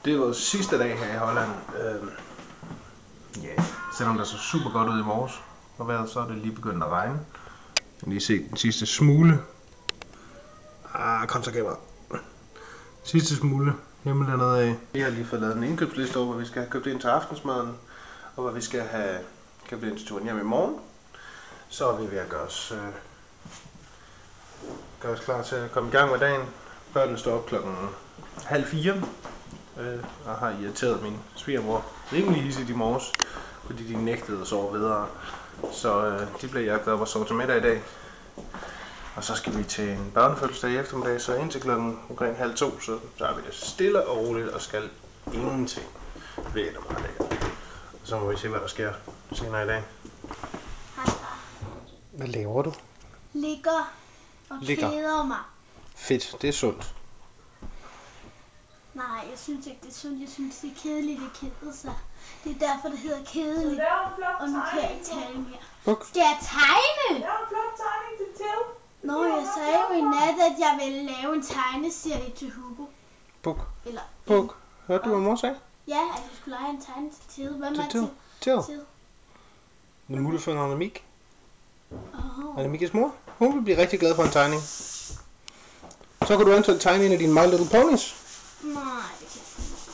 Det er vores sidste dag her i Holland. Selvom der så super godt ud i morges og vejret, så er det lige begyndt at regne. Jeg kan lige se den sidste smule. Kom så kamera. Sidste smule himmel dernede af. Vi har lige fået lavet en indkøbsliste over, hvor vi skal have købt ind til aftensmaden, og hvor vi skal have købt ind til turen hjem i morgen. Så er vi ved at gøre os klar til at komme i gang med dagen. Børnene står op klokken 3:30 og har irriteret min svigermor rimelig hissigt i morges, fordi de nægtede at sove videre. Så de bliver jagtet op og sove til middag i dag. Og så skal vi til en børnefødselsdag i eftermiddag, så indtil klokken omkring 1:30, så er vi det stille og roligt og skal ingenting. Det er meget lækkert. Og så må vi se, hvad der sker senere i dag. Hvad laver du? Ligger og keder mig. Fedt, det er sundt. Nej, jeg synes ikke, det er sundt. Jeg synes, det er kedeligt at kede sig. Det er derfor, det hedder kedeligt. Og nu kan jeg ikke tale mere. Buk. Skal jeg tegne? Det er en flot tegning til Til. Nå, jeg sagde jo i nat, at jeg ville lave en tegneserie til Hugo. Buk. Eller Buk. Hørte du, hvad mor sagde? ja, at vi skulle lege en tegne til Til. Hvem er Til. Til? Den mulige for Annemiek. Annemiekes mor. Hun vil blive rigtig glad for en tegning. Så kan du eventuelt tegne en af dine My Little Ponies. Nej, det kan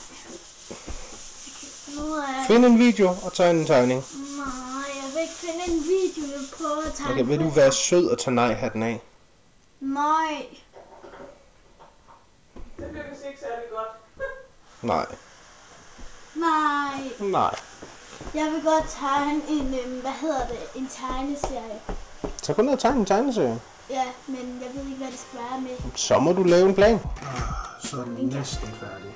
jeg ikke. Find en video og tegne en tegning. Nej, jeg vil ikke finde en video, jeg prøver at tegne. Okay, vil du være sød og tage nej-hatten af? Nej. Det lykkes ikke særlig godt. Nej. Nej. Nej. Jeg vil godt tegne en tegneserie. Så gå ned og tegne en tegneserie. Ja, men jeg ved ikke, hvad det skal være med. Så må du lave en plan. Så er den næsten færdig.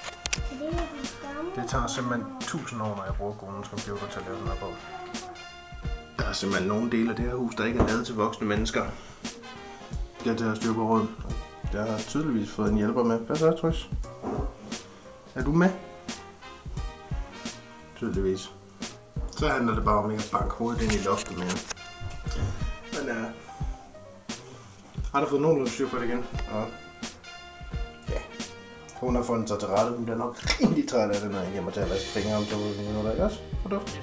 Det tager simpelthen 1000 år, når jeg bruger konens computer til at lave den her bog. Der er simpelthen nogle dele af det her hus, der ikke er lavet til voksne mennesker. Det er til at styre på råd. Jeg har tydeligvis fået en hjælper med. Hvad så, Trys? Er du med? Tydeligvis. Så handler det bare om ikke at banke hovedet ind i loftet mere. Men har du fået nogenlunde styr på det igen? Og ja, hun har fundet sig til rette. Hun bliver nok rigtig træt af det, når jeg hjemme til at vaske fingre om 2 minutter, ikke også? Produkt.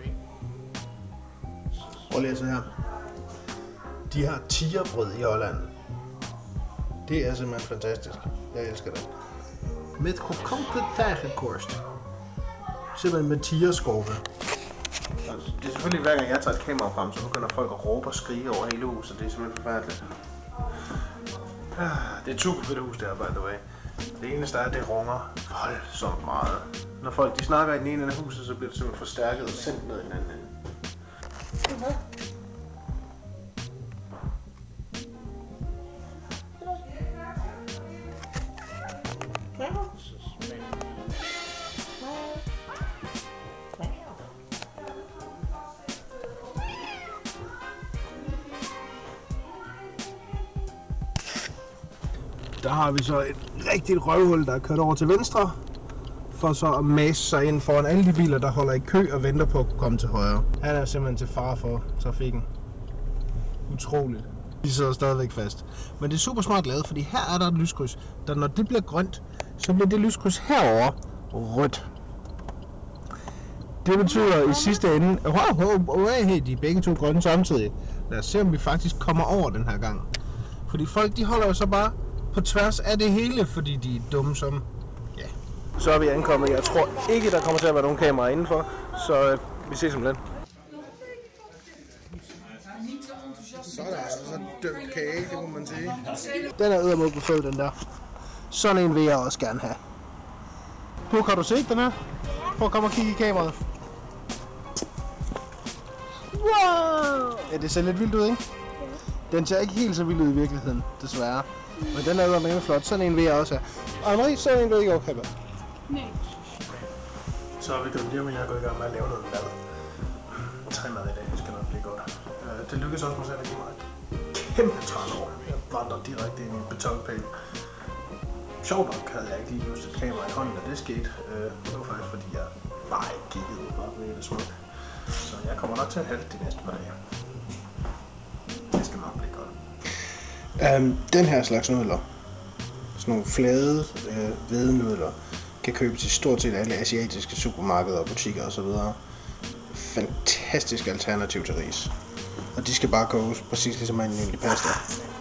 Prøv lige at se her. De har tigerbrød i Holland. Det er simpelthen fantastisk. Jeg elsker det. Med krokante tijgerkorst. Simpelthen med tigerskorpe. Det er selvfølgelig hver gang jeg tager et kamera frem, så begynder folk at råbe og skrige over hele huset. Det er simpelthen forfærdeligt. Det er et super fedt hus der, by the way. Det eneste er, at det runger voldsomt meget. Når folk de snakker i den ene ende af huset, så bliver det simpelthen forstærket og sendt ned i den anden ende. Der har vi så et rigtigt røvhul, der er kørt over til venstre, for så at mase sig ind foran alle de biler, der holder i kø og venter på at komme til højre. Han er simpelthen til fare for trafikken. Utroligt. De sidder stadigvæk fast. Men det er super smart lavet, fordi her er der et lyskryds, der når det bliver grønt, så bliver det lyskryds herover rødt. Det betyder i sidste ende, hey, de er begge to grønne samtidig. Lad os se, om vi faktisk kommer over den her gang. Fordi folk, de holder jo så bare på tværs af det hele, fordi de er dumme som... Ja. Så er vi ankommet. Jeg tror ikke, der kommer til at være nogen kameraer indenfor, så vi ses om lidt. Så er der altså så dømt kage, det må man sige. Den er eddermod på fed, den der. Sådan en vil jeg også gerne have. Puk, har du set den her? Prøv at komme og kigge i kameraet. Wow! Ja, det ser lidt vildt ud, ikke? Den ser ikke helt så vild ud i virkeligheden, desværre. Men den er eddermame flot. Sådan en vil jeg også have. Og Marie, sådan en vil jeg også have. Nej. Så er vi gået hjem, og jeg er gået i gang med at lave noget mad. Tegmad i dag, det skal nok blive godt. Det lykkedes også mig selv at give mig et kæmpe trænår. Jeg vandrer direkte ind i en betonpæl. Sjovt nok havde jeg ikke lige just et kamera i hånden, da det skete. Det var faktisk fordi jeg bare ikke kiggede ud på det smuk. Så jeg kommer nok til at halte de næste par dage. Det skal nok blive godt. Den her slags nudler, sådan nogle flade hvedenudler, Kan købes i stort set alle asiatiske supermarkeder og butikker osv. Fantastisk alternativ til ris. Og de skal bare koges præcis ligesom en almindelig pasta.